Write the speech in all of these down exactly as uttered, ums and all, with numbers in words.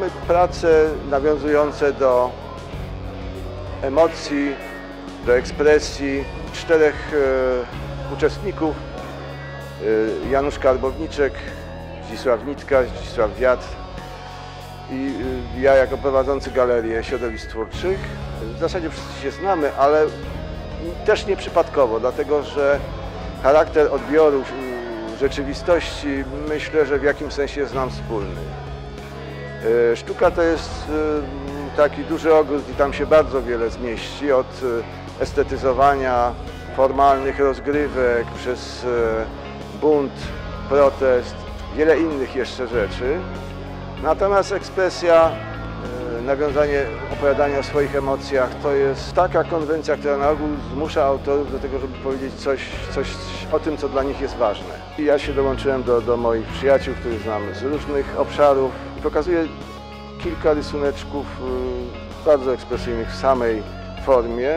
Mamy prace nawiązujące do emocji, do ekspresji czterech e, uczestników. E, Janusz Karbowniczek, Zdzisław Nitka, Zdzisław Wiatr i e, ja jako prowadzący galerię środowisk twórczych. W zasadzie wszyscy się znamy, ale też nieprzypadkowo, dlatego że charakter odbioru rzeczywistości myślę, że w jakimś sensie jest nam wspólny. E, sztuka to jest e, taki duży ogród i tam się bardzo wiele zmieści, od estetyzowania formalnych rozgrywek, przez bunt, protest, wiele innych jeszcze rzeczy. Natomiast ekspresja, nawiązanie opowiadania o swoich emocjach to jest taka konwencja, która na ogół zmusza autorów do tego, żeby powiedzieć coś, coś o tym, co dla nich jest ważne. I ja się dołączyłem do, do moich przyjaciół, których znam z różnych obszarów. Pokazuję kilka rysuneczków bardzo ekspresyjnych w samej formie,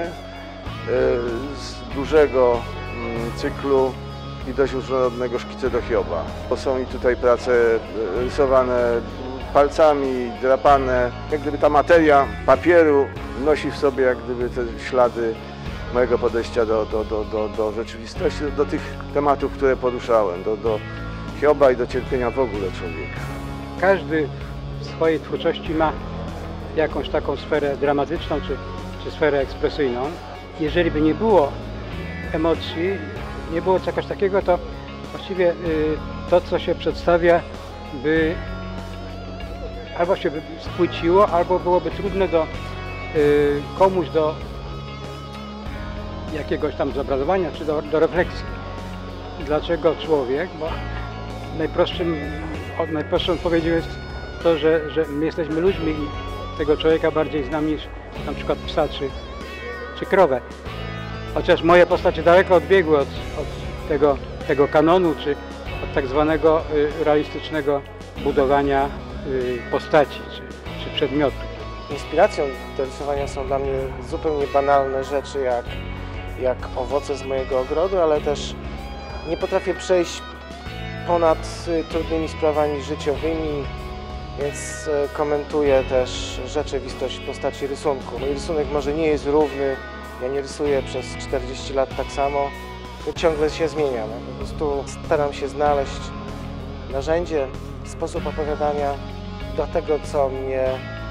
z dużego cyklu i dość różnorodnego Szkice do Hioba. To są i tutaj prace rysowane palcami, drapane. Jak gdyby ta materia papieru nosi w sobie jak gdyby te ślady mojego podejścia do, do, do, do, do rzeczywistości, do tych tematów, które poruszałem, do, do Hioba i do cierpienia w ogóle człowieka. Każdy w swojej twórczości ma jakąś taką sferę dramatyczną czy, czy sferę ekspresyjną. Jeżeli by nie było emocji, nie było czegoś takiego, to właściwie to, co się przedstawia, by albo się by spłyciło, albo byłoby trudne do komuś do jakiegoś tam zobrazowania, czy do, do refleksji. Dlaczego człowiek? Bo najprostszym, najprostszą odpowiedzią jest to, że, że my jesteśmy ludźmi i tego człowieka bardziej znam niż na przykład psa czy, czy krowę. Chociaż moje postacie daleko odbiegły od, od tego, tego kanonu, czy od tak zwanego y, realistycznego budowania y, postaci, czy, czy przedmiotów. Inspiracją do rysowania są dla mnie zupełnie banalne rzeczy, jak, jak owoce z mojego ogrodu, ale też nie potrafię przejść ponad y, trudnymi sprawami życiowymi, więc y, komentuję też rzeczywistość w postaci rysunku. Mój rysunek może nie jest równy, ja nie rysuję przez czterdzieści lat tak samo, to ciągle się zmieniam. Po prostu staram się znaleźć narzędzie, sposób opowiadania do tego, co mnie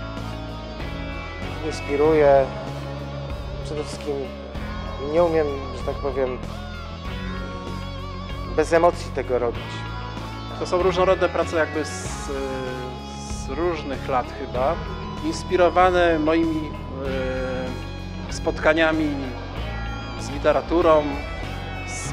inspiruje. Przede wszystkim nie umiem, że tak powiem, bez emocji tego robić. To są różnorodne prace jakby z, z różnych lat chyba, inspirowane moimi e, spotkaniami z literaturą, z,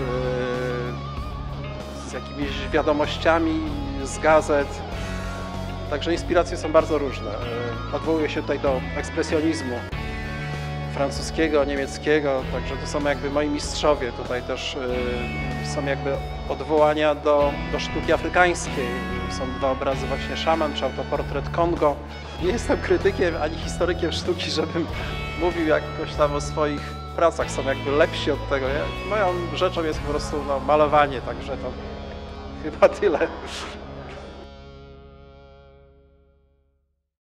z jakimiś wiadomościami z gazet. Także inspiracje są bardzo różne. Odwołuję się tutaj do ekspresjonizmu francuskiego, niemieckiego, także to są jakby moi mistrzowie. Tutaj też są jakby odwołania do, do sztuki afrykańskiej. Są dwa obrazy właśnie Szaman czy autoportret Kongo. Nie jestem krytykiem ani historykiem sztuki, żebym mówił jakoś tam o swoich pracach. Są jakby lepsi od tego. Ja, moją rzeczą jest po prostu no, malowanie, także to chyba tyle.